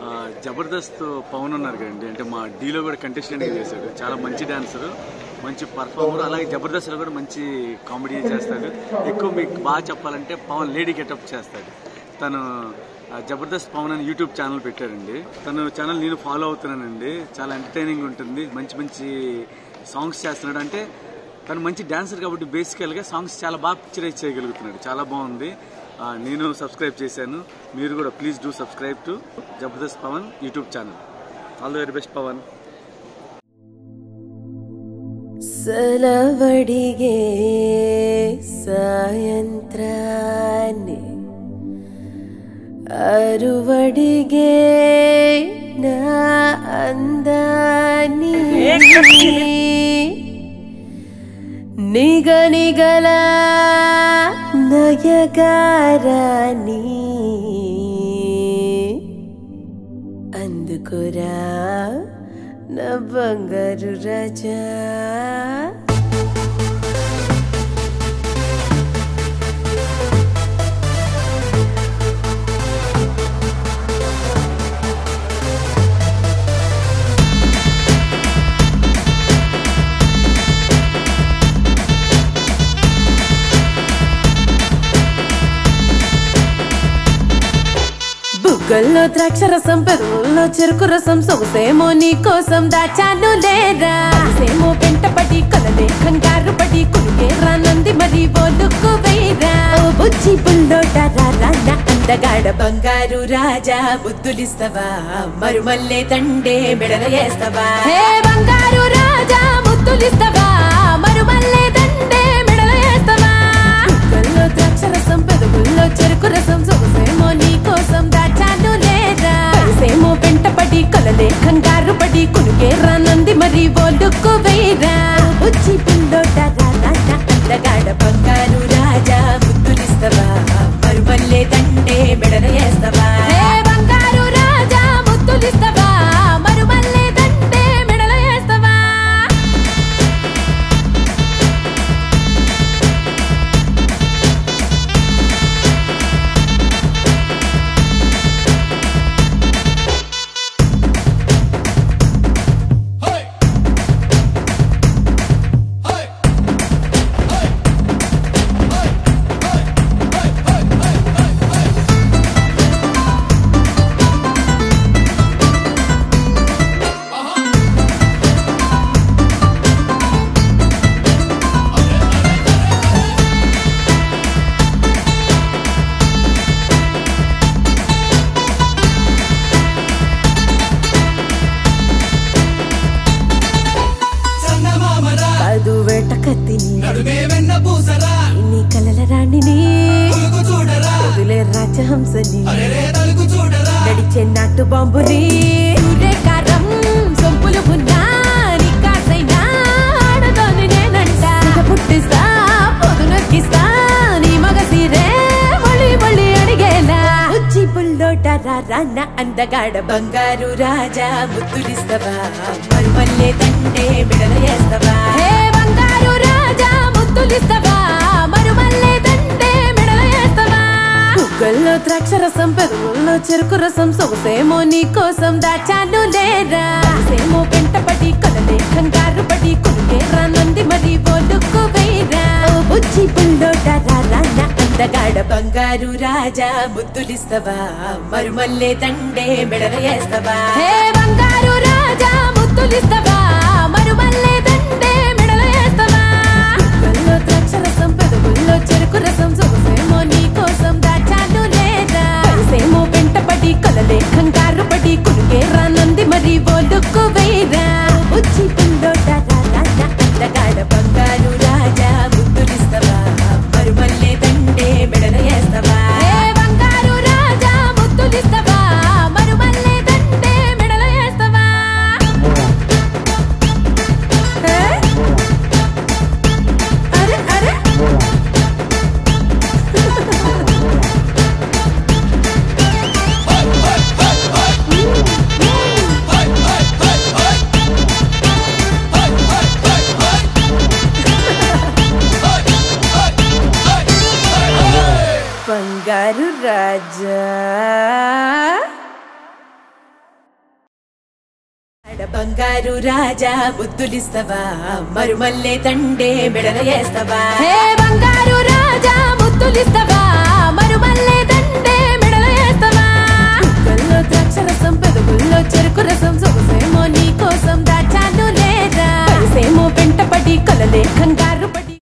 జబర్దస్త్ పవన్ ఉన్నారు కదండి, అంటే మా డీలో కూడా కంటెస్టెంట్గా చేశాడు. చాలా మంచి డాన్సరు, మంచి పర్ఫార్మర్. అలాగే జబర్దస్త్లో కూడా మంచి కామెడీ చేస్తాడు. ఎక్కువ మీకు బాగా చెప్పాలంటే పవన్ లేడీ గెటప్ చేస్తాడు. తను జబర్దస్త్ పవన్ అని యూట్యూబ్ ఛానల్ పెట్టాడండి. తను ఛానల్ నేను ఫాలో అవుతున్నానండి. చాలా ఎంటర్టైనింగ్ ఉంటుంది, మంచి మంచి సాంగ్స్ చేస్తున్నాడు. అంటే తను మంచి డాన్సర్ కాబట్టి బేసికల్గా సాంగ్స్ చాలా బాగా పిక్చరైజ్ చేయగలుగుతున్నాడు. చాలా బాగుంది. నేను సబ్స్క్రైబ్ చేశాను, మీరు కూడా please do subscribe to Jabardasth Pavan YouTube channel. All the very best Pavan. సెలవడిగే సాయంత్రాన్ని అరువడిగే నా అందాన్ని నిగనిగల నయగారాన్ని అందుకురా నా బంగారు రాజా. బుగ్గల్లో ద్రాక్ష రసం, పెరుగుల్లో చెరుకు రసం, సొగసేమో నీ కోసం దాచాను లేరా. సేమో పెంటపడి కలలే కంగారు పడి కులిగే రానంది మరి బోలుకు వేరా. బుజ్జి బుల్లోట రానా అందగాడ బంగారు రాజా, ముద్దులిస్తవా మరుమల్లే దండే మెడల వేస్తవా. హే బంగారు రాజా ముద్దులిస్తవా మరుమల్లే దండే మెడల వేస్తవా. బుగ్గల్లో ద్రాక్ష రసం, పెరుగుల్లో చెరుకు రసం, సొగసేమో నీ కోసం దాచాను లేరా. సేమో పెంటపడి కలలే కంగారు పడి కునుకే రానంది మరి బోలుకు వేరా. బుజ్జి బుల్లోట రానా అందగాడ బంగారు రాజా, ముద్దులిస్తవా మరుమల్లే దండే మెడల వేస్తవా. హే బంగారు రాజా ముద్దులిస్తవా మరుమల్లే దండే మెడల వేస్తవా. నీ కలల రాణిని వదిలే రాజహంసని నడిచే నాటు బాంబుని కారం సొంపులు ఉన్నా నీ కాసైనా ఆడదాని నేనంట. పుట్టిస్తా పొదునొక్కిస్తా నీ మగ సీరే మళ్ళీ మళ్ళీ అడిగేలా. బుజ్జి బుల్లోట రానా అందగాడ బంగారు రాజా, ముద్దులిస్తవా మరుమల్లే దండే మెడల వేస్తవా. హే బంగారు రాజా ముద్దులిస్తవా మరుమల్లే దండే మెడల వేస్తవా. బుగ్గల్లో ద్రాక్ష రసం, పెరుగుల్లో చెరుకు రసం, సొగసేమో నీ కోసం దాచాను లేరా. సేమో పెంటపడి కలలే కంగారు పడి కులిగే రానంది మరి బోలుకు వేరా. బుజ్జి బుల్లోట రానా అందగాడ బంగారు రాజా, ముద్దులిస్తవా మరుమల్లే దండే మెడల వేస్తవా. హే బంగారు రాజా ముద్దులిస్తవా మరుమల్లే దండే మెడల వేస్తవా. బుగ్గల్లో ద్రాక్ష రసం, పెరుగుల్లో చెరుకు రసం, సొగసేమో నీ కోసం దాచాను లేరా. సేమో పెంటపడి కలలే కంగారు పడి కులిగే రానంది మరి బోలుకు వేరా. బుజ్జి బుల్లోట రానా అందగాడ బంగారు రాజా, ముద్దులిస్తవా మరుమల్లే దండే మెడల వేస్తవా. హే బంగారు రాజా ముద్దులిస్తవా మరుమల్లే దండే మెడల వేస్తవా. అరే అరే బంగారు రాజా. బంగారు రాజా ముద్దులిస్తవా మరుమల్లే తండే మెడల వేస్తవా హే బంగారు రాజా ముద్దులిస్తవా మరుమల్లే తండే